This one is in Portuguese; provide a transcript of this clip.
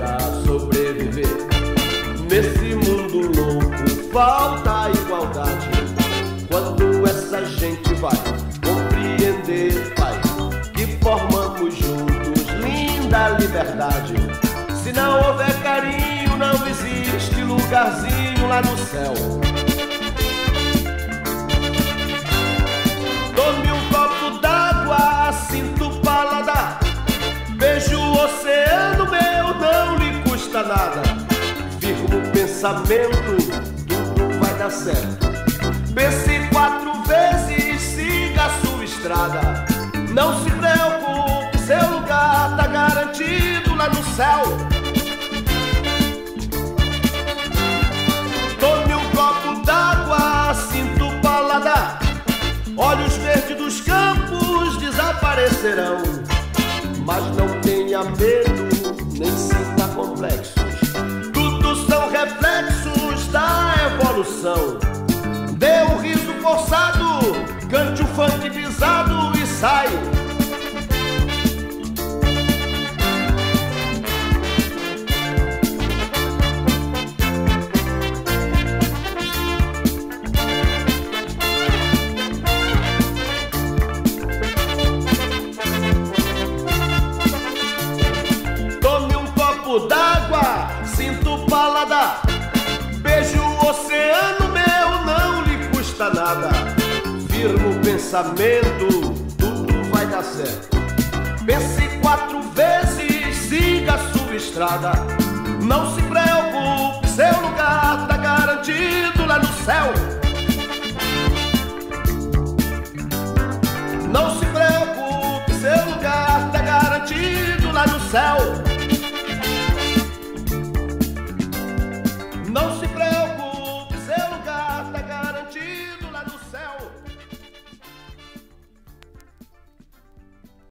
pra sobreviver. Nesse mundo louco falta igualdade. Quando essa gente vai compreender, pai, que formamos juntos linda liberdade. Se não houver carinho, não existe lugarzinho lá no céu. Tome um copo d'água, sinta o paladar. Veja o oceano, meu, não lhe custa nada. Firma o pensamento, tudo vai dar certo. Pense 4 vezes, siga a sua estrada. Não se preocupe, seu lugar tá garantido lá no céu. Tome um copo d'água, sinta o paladar. Olhos verdes dos campos desaparecerão. Mas não tenha medo, nem sinta complexos. Tudo são reflexos da evolução. Dê um riso forçado, cante o funk pisado e sai. Tome um copo d'água, sinta o paladar. Beije o oceano, meu, não lhe custa nada. Firma o pensamento, tudo vai dar certo. Pense 4 vezes, siga a sua estrada. Não se preocupe, seu lugar tá garantido lá no céu. Não se preocupe, seu lugar tá garantido lá no céu.